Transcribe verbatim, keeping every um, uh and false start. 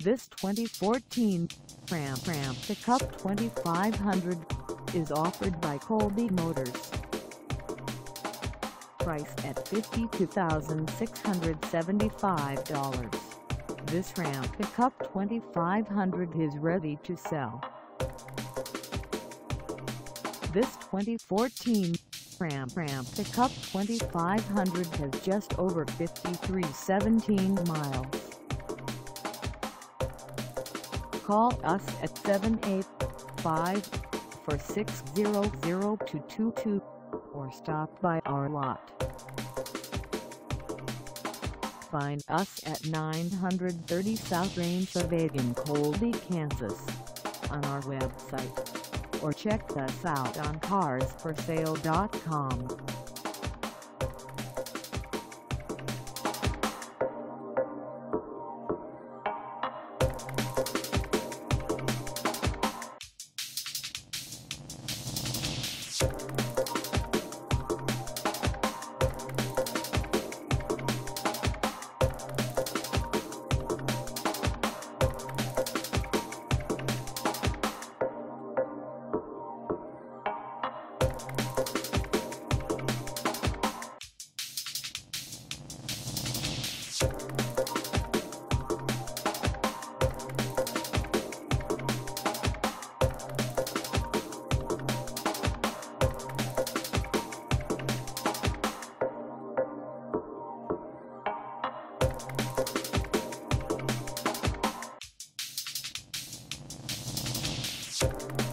This twenty fourteen Ram Ram Pickup twenty-five hundred is offered by Colby Motors. Priced at fifty-two thousand six hundred seventy-five dollars, this Ram Pickup twenty-five hundred is ready to sell. This twenty fourteen Ram Ram Pickup twenty-five hundred has just over fifty-three thousand seventeen miles. Call us at seven eight five, four six zero, zero two two two or stop by our lot. Find us at nine thirty South Range Ave in Colby, Kansas on our website, or check us out on cars for sale dot com. You